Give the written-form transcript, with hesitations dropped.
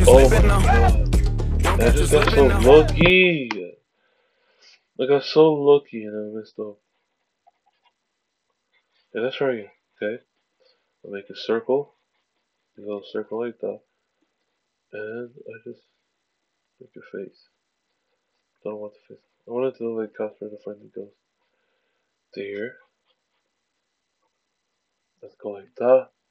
Oh my god. I just got so lucky. I got so lucky and I messed up. Yeah, that's right. Okay. I'll make a circle. A little circle like that. And I just make your face. Don't want the face. I want it to look like Casper the Friendly Ghost. To here. Let's go like that.